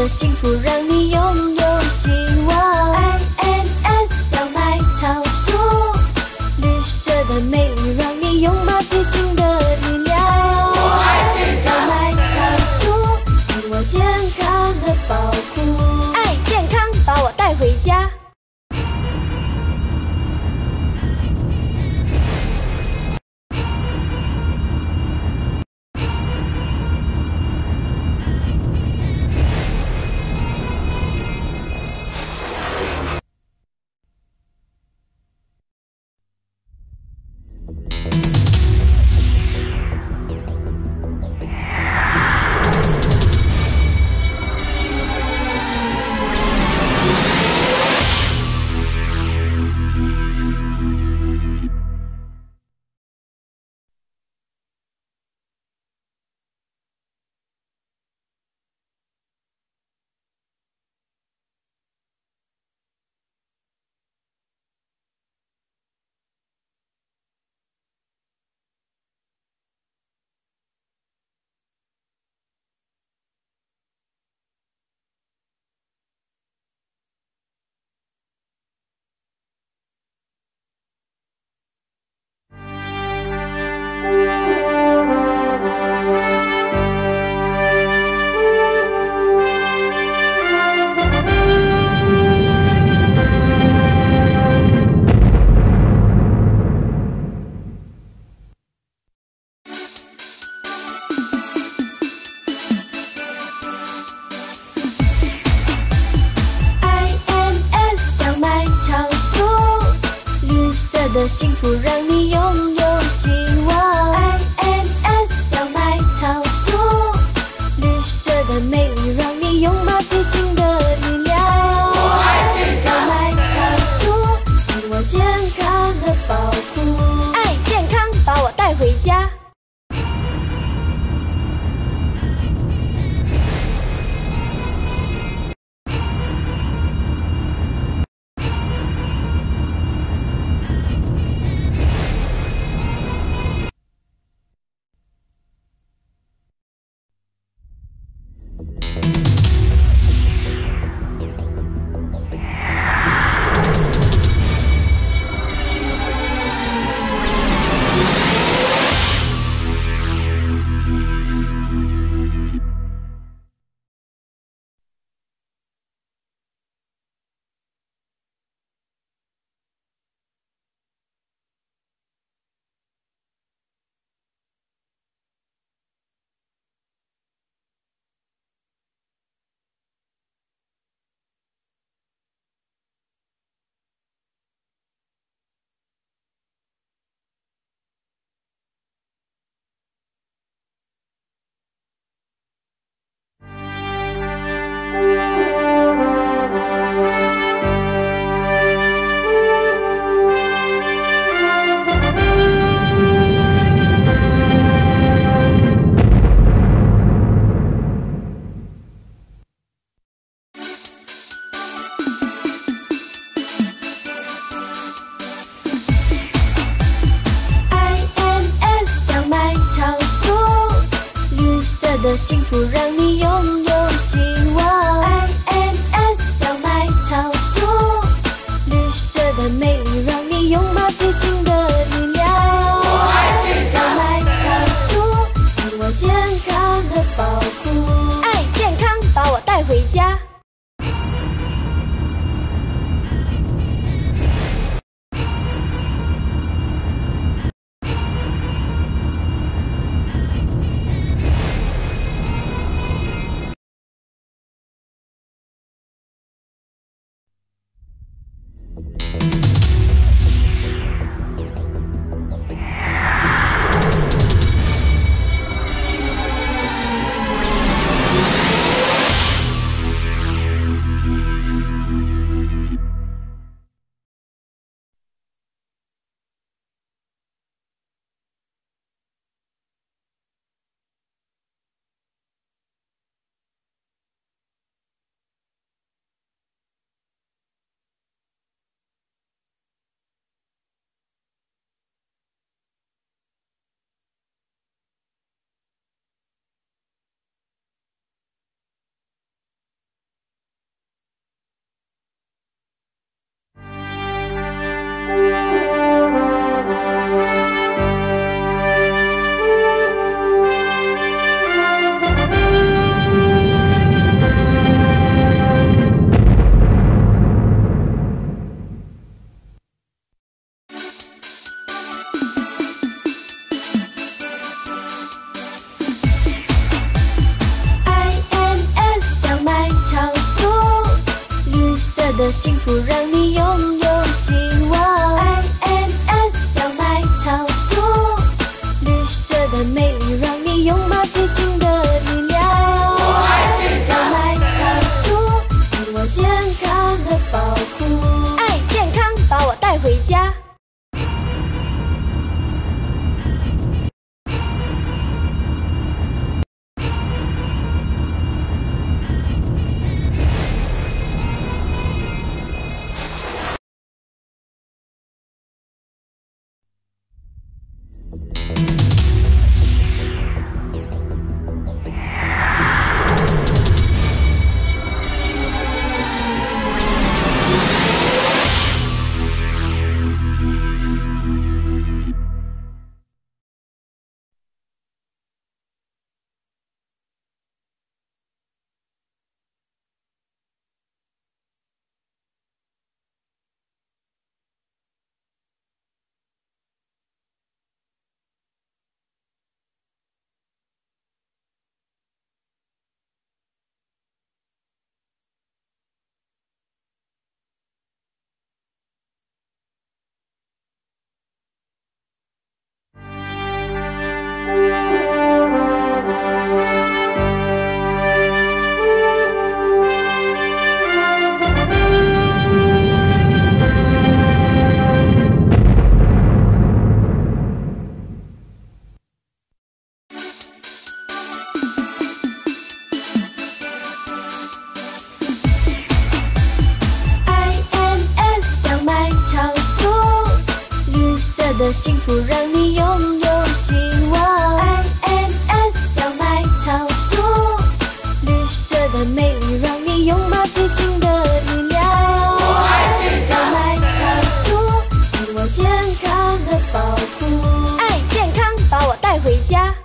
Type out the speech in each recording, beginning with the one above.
的幸福让你拥有希望。INS 小麦超速，绿色的美丽让你拥抱清醒的力量。小麦超速，给我健康和保护。爱健康，把我带回家。 的幸福让你拥有希望。INS 小麦超速，绿色的美丽让你拥抱清醒的力量。小麦超速，给我健康和保护。爱健康，把我带回家。 的幸福让你拥有希望。INS 小麦超速，绿色的美丽让你拥抱清醒的力量。小麦超速，给我健康和保护。爱健康，把我带回家。 的幸福让你拥有希望。INS 小麦超速，绿色的美丽让你拥抱清醒的力量。我爱健康，小麦超速，给我健康和保护。爱健康，把我带回家。的幸福让你拥有希望。INS 小麦超速，绿色的美丽让你拥抱清醒的力量。我爱健康，小麦超速，给我健康和保护。爱健康，把我带回家。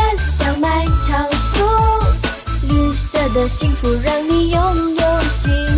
的幸福让你拥有希